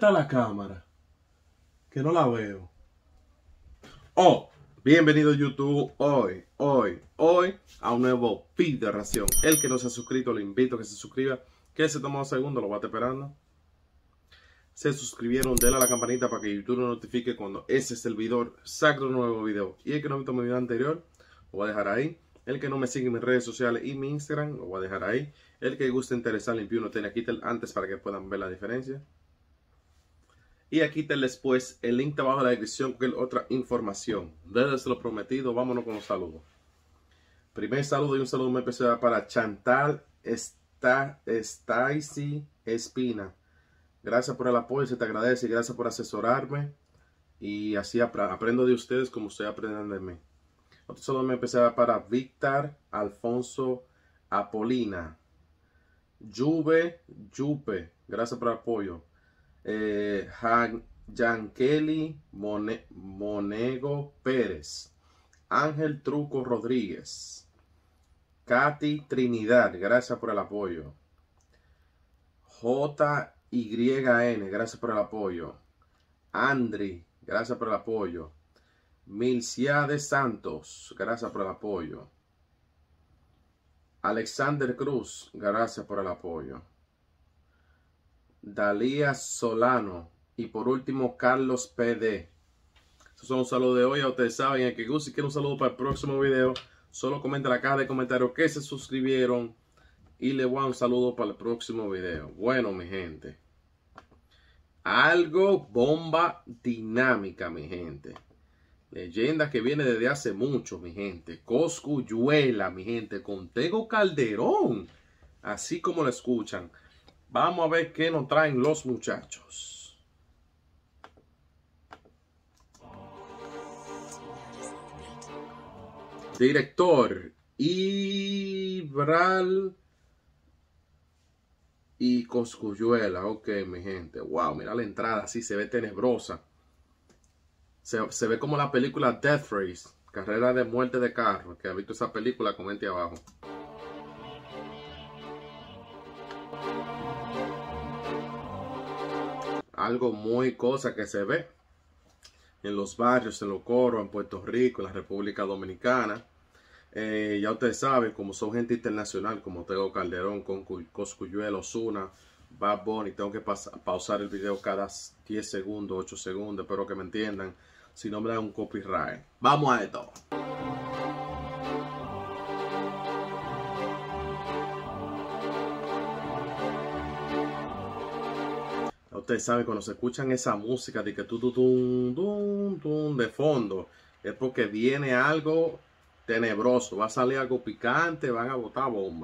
está la cámara? Que no la veo. Oh, bienvenido YouTube hoy a un nuevo video de reacción. El que no se ha suscrito, le invito a que se suscriba. Que se toma un segundo, lo va a estar esperando. Se suscribieron, denle a la campanita para que YouTube nos notifique cuando ese servidor saque un nuevo video. Y el que no ha visto mi video anterior, lo voy a dejar ahí. El que no me sigue en mis redes sociales y mi Instagram, lo voy a dejar ahí. El que guste interesar, limpio uno tiene aquí antes para que puedan ver la diferencia. Y aquí después el link de abajo en la descripción con otra información. Desde lo prometido, vámonos con los saludos. Primer saludo y un saludo muy especial para Chantal Stacy Espina. Gracias por el apoyo, se te agradece y gracias por asesorarme. Y así aprendo de ustedes como ustedes aprenden de mí. Otro saludo muy especial para Víctor Alfonso Apolina. Yupe, gracias por el apoyo. Yankeli Monego Pérez, Ángel Truco Rodríguez, Katy Trinidad, gracias por el apoyo. JYN, gracias por el apoyo. Andri, gracias por el apoyo. Milcia de Santos, gracias por el apoyo. Alexander Cruz, gracias por el apoyo. Dalía Solano y por último Carlos PD. Esos son un saludo de hoy. A ustedes saben, el que guste y quiere un saludo para el próximo video, solo comenta en la caja de comentarios que se suscribieron y le voy a dar un saludo para el próximo video. Bueno, mi gente, algo bomba dinámica, mi gente. Leyenda que viene desde hace mucho, mi gente. Cosculluela, mi gente, con Tego Calderón, así como lo escuchan. Vamos a ver qué nos traen los muchachos. Director Ibral y Cosculluela. Ok, mi gente. Wow, mira la entrada. Así se ve tenebrosa. Se ve como la película Death Race. Carrera de muerte de carro. Que ha visto esa película, comente abajo. Algo muy cosa que se ve en los barrios, en los coros, en Puerto Rico, en la República Dominicana. Ya ustedes saben, como son gente internacional, como Tego Calderón, con Cosculluela, Ozuna, Bad Bunny, tengo que pausar el video cada 10 segundos, 8 segundos, espero que me entiendan, si no me dan un copyright. Vamos a esto. Ustedes saben, cuando se escuchan esa música de que de fondo, es porque viene algo tenebroso, va a salir algo picante, van a botar bomba.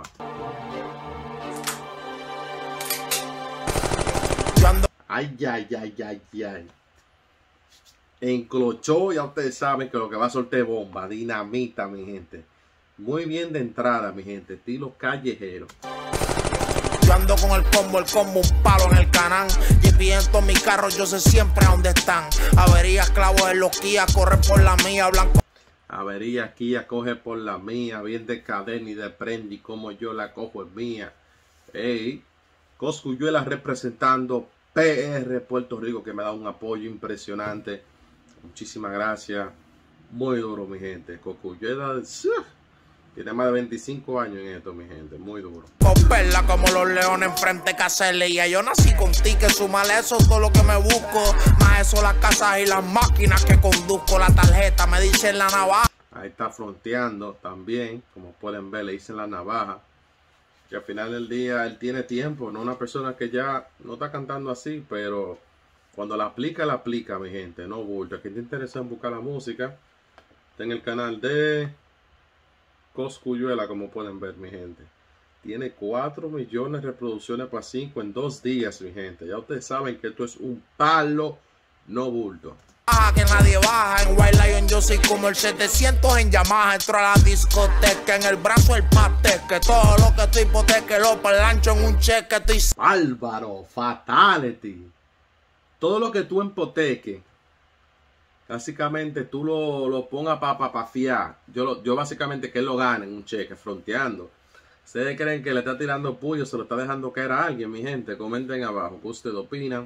Ay. Enclochó, ya ustedes saben que lo que va a soltar bomba, dinamita, mi gente. Muy bien de entrada, mi gente, estilo callejero. Yo ando con el combo un palo en el canal. GPS en mi carro, yo sé siempre a dónde están. Averías, clavos en los Kia, corre por la mía, blanco. Averías, Kia, coge por la mía, bien de cadena y de prende, y como yo la cojo es mía. Ey, Cosculluela representando PR Puerto Rico, que me da un apoyo impresionante. Muchísimas gracias. Muy duro, mi gente. Cosculluela tiene más de 25 años en esto, mi gente. Muy duro. Copela como los leones enfrente que hacerle. Y yo nací con ticket, sumale eso todo lo que me busco. Más eso las casas y las máquinas que conduzco. La tarjeta me dicen la navaja. Ahí está fronteando también. Como pueden ver, le dicen la navaja. Que al final del día él tiene tiempo. No una persona que ya no está cantando así. Pero cuando la aplica, mi gente. No bulto. Quien te interesa en buscar la música, está en el canal de Cosculluela, como pueden ver, mi gente. Tiene 4 millones de reproducciones para 5 en 2 días, mi gente. Ya ustedes saben que esto es un palo, no bulto. Que nadie baja, en White Lion yo soy como el 700 en Yamaha. Entro a la discoteca, en el brazo el pateque. Todo lo que tú hipoteque lo parlancho en un cheque. Estoy Álvaro, fatality. Todo lo que tú empoteques, básicamente tú lo pongas para fiar. Yo básicamente que él lo gane en un cheque, fronteando. ¿Ustedes creen que le está tirando puyo, se lo está dejando caer a alguien, mi gente? Comenten abajo qué ustedes opinan.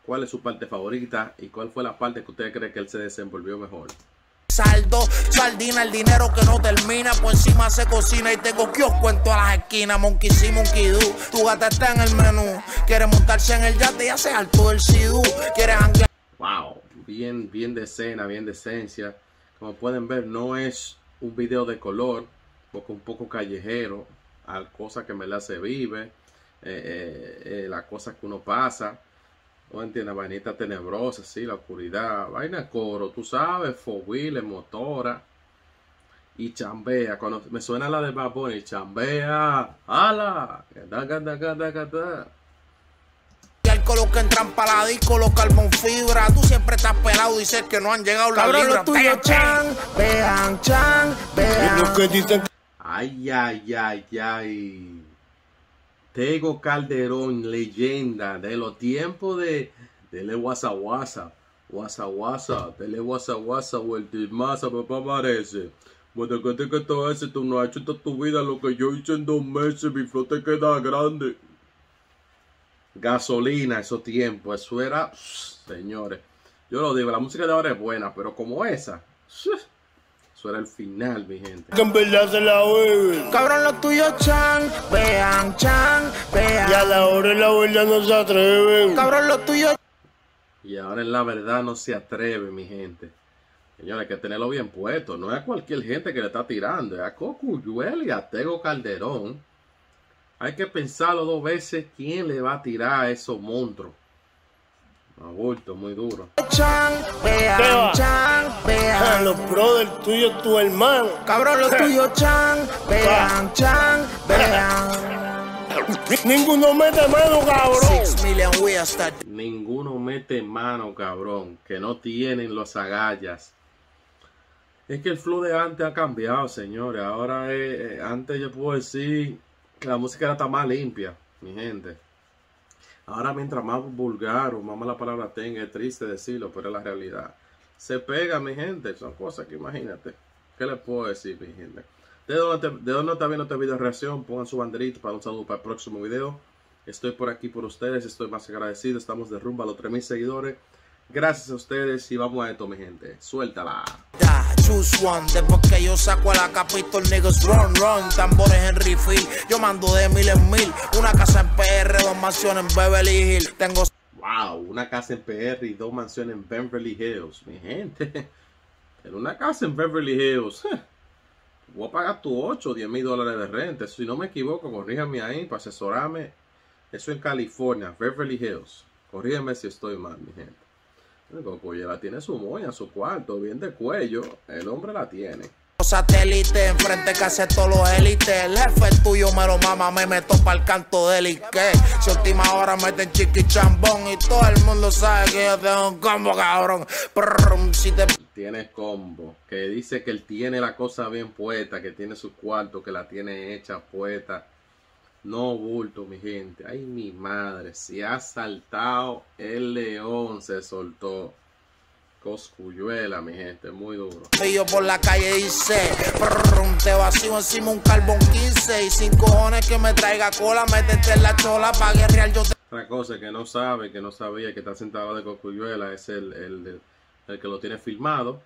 cuál es su parte favorita y cuál fue la parte que usted cree que él se desenvolvió mejor. Saldo, sardina, el dinero que no termina, por encima se cocina y tengo kiosco en todas las esquinas. Monkey sí, monkey do, tu gata está en el menú. Quiere montarse en el yate y hace alto el sidú. Quiere janguear. Wow, bien de escena, bien de esencia. Como pueden ver, no es un video de color, porque un poco callejero, a cosas que me la se vive, las cosas que uno pasa. No entiendes, vainita tenebrosa, sí, la oscuridad, vaina coro, tú sabes, foguile, motora y chambea. Cuando me suena la de Bad Bunny, chambea, ala, Con los que entran para la disco, los carbón fibra. Tú siempre estás pelado, dices que no han llegado las libras. Los tuyos, chan, vean, chan, vean. Ay. Tego Calderón, leyenda de los tiempos de Dele Wasa Wasa, Dele Wasa Wasa, vuelta masa, papá parece. Bueno, que todo ese, tú no has hecho toda tu vida lo que yo hice en 2 meses, mi flota queda grande. Gasolina, esos tiempos, eso era, señores. Yo lo digo, la música de ahora es buena, pero como esa, eso era el final, mi gente. Que en verdad se la beben. Cabrón, los tuyos, chan, vean, Y a la hora en la verdad no se atreven. Cabrón, los tuyos. Y ahora en la verdad no se atreve, mi gente. Señores, hay que tenerlo bien puesto. No es a cualquier gente que le está tirando. Es a Cosculluela y a Tego Calderón. Hay que pensarlo 2 veces quién le va a tirar a esos monstruos. Aborto, muy duro. Vean. Los brothers tuyos, tu hermano. Cabrón, los tuyos, vean. Ninguno mete mano, cabrón. 6 million Western. Ninguno mete mano, cabrón. Que no tienen los agallas. Es que el flow de antes ha cambiado, señores. Ahora antes yo puedo decir que la música era tan más limpia, mi gente. Ahora mientras más vulgar o más mala palabra tenga, es triste decirlo, pero es la realidad. Se pega, mi gente. Son cosas que imagínate. ¿Qué les puedo decir, mi gente? ¿De dónde está viendo este video de reacción? Pongan su banderita para un saludo para el próximo video. Estoy por aquí por ustedes. Estoy más agradecido. Estamos de rumbo a los 3000 seguidores. Gracias a ustedes y vamos a esto, mi gente. Suéltala. Choose one. Después que yo saco a la capitol, niggas run. Tambores en refill. Yo mando de 1000 en 1000. Una casa en PR, 2 mansiones en Beverly Hills. Tengo... Wow, una casa en PR y 2 mansiones en Beverly Hills, mi gente. En una casa en Beverly Hills. Voy a pagar tu 8 o 10 mil dólares de renta. Si no me equivoco, corríjame ahí para asesorarme. Eso en California, Beverly Hills. Corríjame si estoy mal, mi gente. Cosculluela tiene su moña, su cuarto, bien de cuello. El hombre la tiene. Satélite, enfrente que hace todos los élites. El jefe tuyo me lo mama, me meto para el canto del Ike. Si última hora meten chiqui chambón y todo el mundo sabe que yo tengo un combo, cabrón. Si te... Tiene combo, que dice que él tiene la cosa bien puesta, que tiene su cuarto, que la tiene hecha puesta. No bulto, mi gente. Ay, mi madre, se ha saltado el león, se soltó. Cosculluela, mi gente, muy duro. Y yo por la calle dice, te vacío encima un carbón 15 y 5 cojones que me traiga cola, métete en la chola pa' guerrear yo te... Otra cosa que no sabe, que no sabía, que está sentado de Cosculluela es el que lo tiene filmado,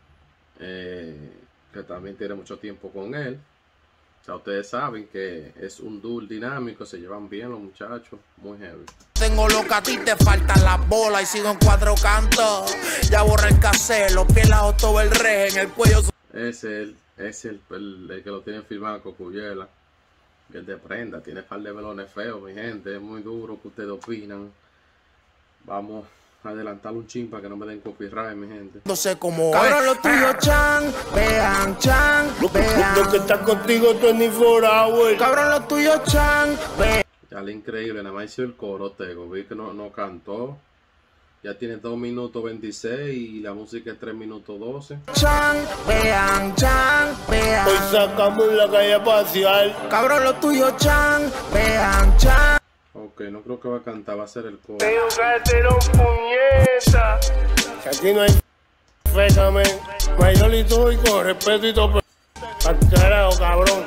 que también tiene mucho tiempo con él. O sea, ustedes saben que es un dúo dinámico, se llevan bien los muchachos, muy heavy. Tengo lo que a ti te faltan las bolas y sigo en 4 cantos. Ya borré el cassette, los pies la todo el reje en el cuello. Es el que lo tiene filmado, Cosculluela. Que es de prenda, tiene par de melones feos, mi gente, es muy duro. ¿Qué ustedes opinan? Vamos a adelantar un chin para que no me den copyright, mi gente. No sé cómo. Cabrón, los tuyos, vean. Lo que está contigo 24 hours. Cabrón, los tuyos, vean. Ya le increíble, nada más hizo el coro, Tego. Vi que no cantó. Ya tiene 2 minutos 26 y la música es 3 minutos 12. Vean. Hoy sacamos en la calle a pasear. Cabrón, los tuyos, vean. Ok, no creo que va a cantar, va a ser el coro. Tengo cartero, puñeta. Que aquí no hay fécame. Mayor y todo y con respeto y todo. Carajo, cabrón.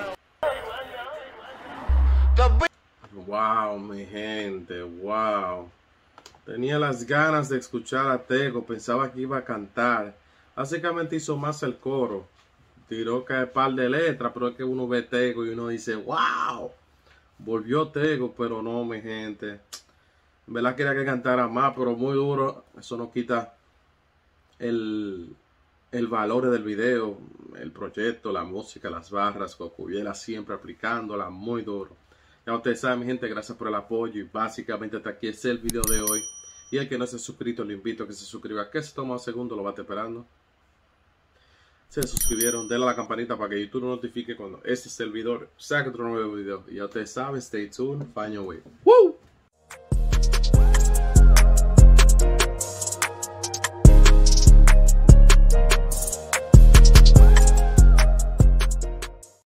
Wow, mi gente, wow. Tenía las ganas de escuchar a Tego, pensaba que iba a cantar. Básicamente hizo más el coro. Tiró que par de letras, pero es que uno ve Tego y uno dice, wow, volvió Tego, pero no, mi gente. En verdad quería que cantara más, pero muy duro. Eso no quita el valor del video, el proyecto, la música, las barras, Cocuyela siempre aplicándola, muy duro. Ya ustedes saben, mi gente, gracias por el apoyo y básicamente hasta aquí es el video de hoy. Y el que no se ha suscrito, le invito a que se suscriba, que se toma un segundo, lo va a estar esperando. Se suscribieron, denle a la campanita para que YouTube notifique cuando este servidor saque otro nuevo video. Y ya ustedes saben, stay tuned, find your way. ¡Woo!